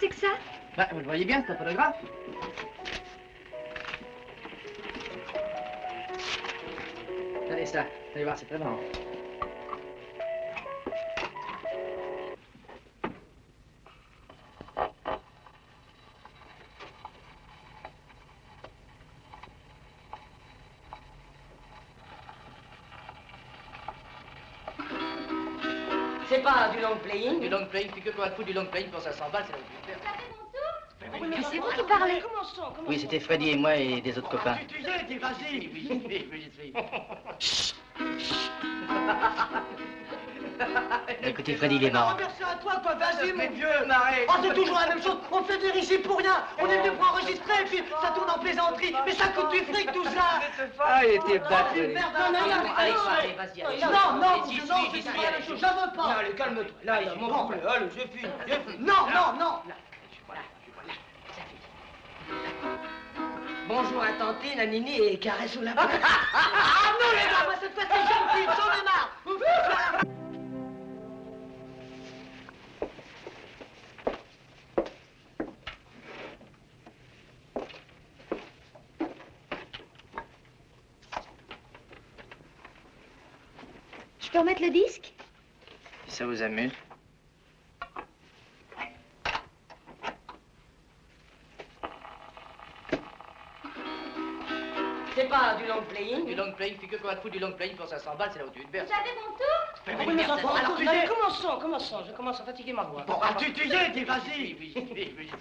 que ça? Bah, vous le voyez bien, c'est un photographe. Allez, ça. Allez voir, c'est très marrant. C'est pas du long playing. Du long playing, c'est que quand elle fout du long playing pour 500 balles, c'est là où tu le perds. Mais c'est vous qui parlez. Oui, c'était Freddy et moi et des autres copains. Tu y es, t'es vas-y. Oui, j'y suis. Écoutez, Freddy, il est marrant. Merci à toi, quoi. Vas-y, mon vieux. Marré. Oh, c'est toujours la même chose. On fait des ici pour rien. On est venu pour enregistrer, et puis ça tourne en plaisanterie. Mais ça coûte du fric, tout ça. Ah, il était bête. Merde, allez, vas-y. non, J'y non, suis, c'est pas la même chose. J'en veux pas. Allez, calme-toi. Là, il y a mon bleu. Allez, je fuis. Non. Bonjour à Tantine, à Nini et caresse sous la bouche. Ah non, les gars, moi, cette fois, c'est gentil. J'en ai marre. Je peux remettre le disque? Si ça vous amuse. C'est pas du long playing. Du long playing, c'est que quand elle fout du long playing pour 500 balles, c'est là où tu te perds. Vous avez mon tour? Oui, mais ça va, alors tu sais. Commençons. Je commence à fatiguer ma voix. Bon, ah, tu y es, t'es vas-y. Oui.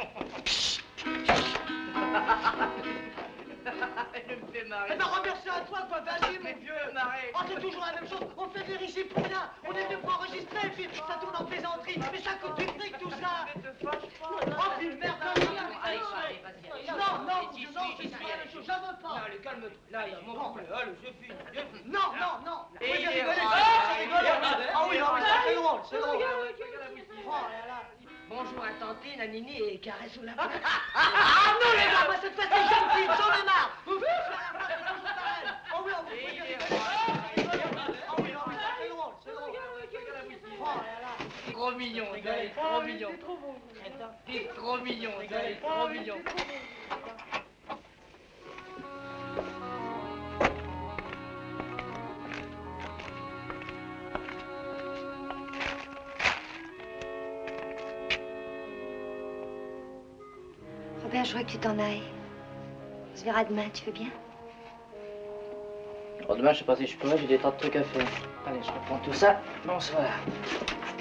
Elle me fait marrer. Eh ben, remercie à toi, quoi. Vas-y, mon vieux. Marré. Oh, c'est toujours la même chose. On fait des ici pour rien. On est venu pour enregistrer, et puis ça tourne en plaisanterie. Mais ça coûte du fric, tout ça. Oh, puis merde. Allez, vas-y. Non, J'y c'est pas suis, la même chose. J'en veux pas. Allez, calme-toi. Là, il y a mon bleu. Allez, je fuis. Non. Et Oui, il j'ai est rigolé. rare. J'ai rigolé. Ah oui, non, mais ça, c'est drôle, c'est drôle. Oh là là. Bonjour à Tantine, à Nini et caresse sous la bouche. Ah non, les gars, moi, cette fois, c'est gentil. J'en ai marre. Ouf, à la fin, c'est toujours pareil. Oh oui, on vous fait rigoler. Oh oui, non, mais ça, c'est drôle, c'est drôle. Oh là là. Trop mignon, trop mignon. T'es trop mignon, trop mignon. Robert, je voudrais que tu t'en ailles. On se verra demain, tu veux bien? Bon, demain, je sais pas si je pourrais, j'ai des tas de trucs à faire. Allez, je reprends tout ça. Bonsoir.